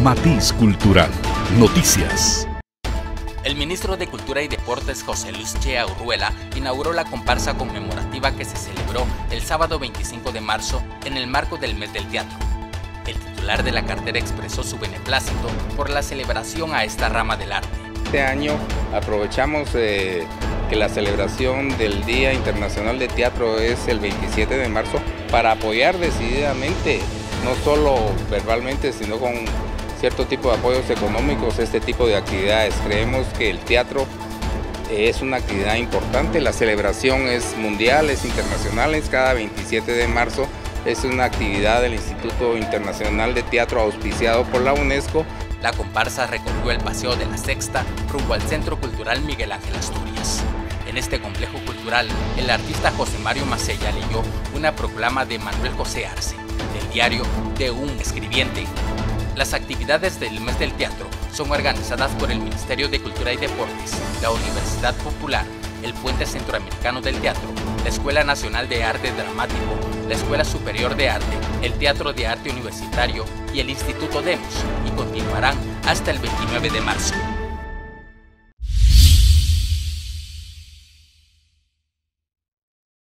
Matiz Cultural. Noticias. El ministro de Cultura y Deportes, José Luis Chea Urruela, inauguró la comparsa conmemorativa que se celebró el sábado 25 de marzo en el marco del Mes del Teatro. El titular de la cartera expresó su beneplácito por la celebración a esta rama del arte. Este año aprovechamos que la celebración del Día Internacional de Teatro es el 27 de marzo para apoyar decididamente, no solo verbalmente, sino con cierto tipo de apoyos económicos, este tipo de actividades. Creemos que el teatro es una actividad importante, la celebración es mundial, es internacional, es cada 27 de marzo, es una actividad del Instituto Internacional de Teatro auspiciado por la UNESCO. La comparsa recorrió el Paseo de la Sexta rumbo al Centro Cultural Miguel Ángel Asturias. En este complejo cultural, el artista José Mario Macella leyó una proclama de Manuel José Arce, del diario de un escribiente. Las actividades del Mes del Teatro son organizadas por el Ministerio de Cultura y Deportes, la Universidad Popular, el Puente Centroamericano del Teatro, la Escuela Nacional de Arte Dramático, la Escuela Superior de Arte, el Teatro de Arte Universitario y el Instituto Demos, y continuarán hasta el 29 de marzo.